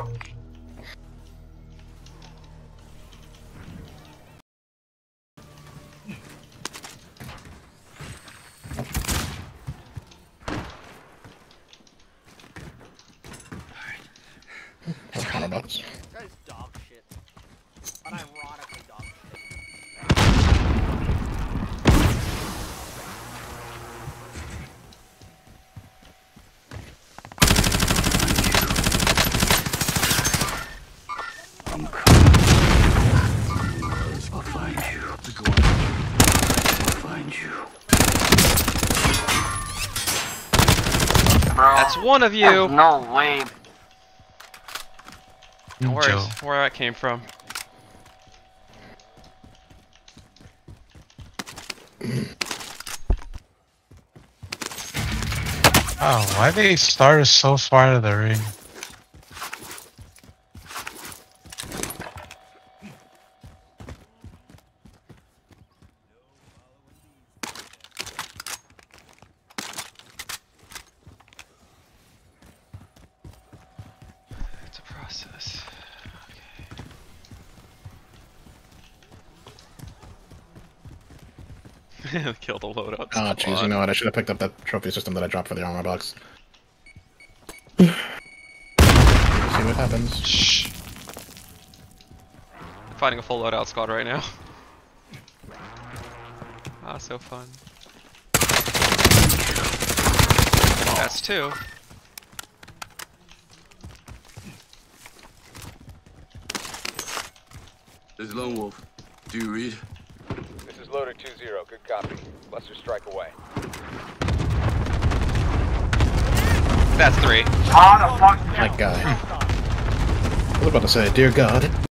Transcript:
$100. That is dog shit. Unironically dog shit. I'm coming. I'll find you. I'll find you. Bro, That's one of you. there's no way. No worries. Where that came from. Oh, why they started so far to the ring? It's a process. Okay. Kill the loadout. Oh, jeez, you know what? I should have picked up that trophy system that I dropped for the armor box. See what happens. Shh. I'm fighting a full loadout squad right now. Ah, so fun. That's two. This is Lone Wolf. Do you read? This is Loader 2-0. Good copy. Cluster strike away. That's three. My God. I was about to say, dear God.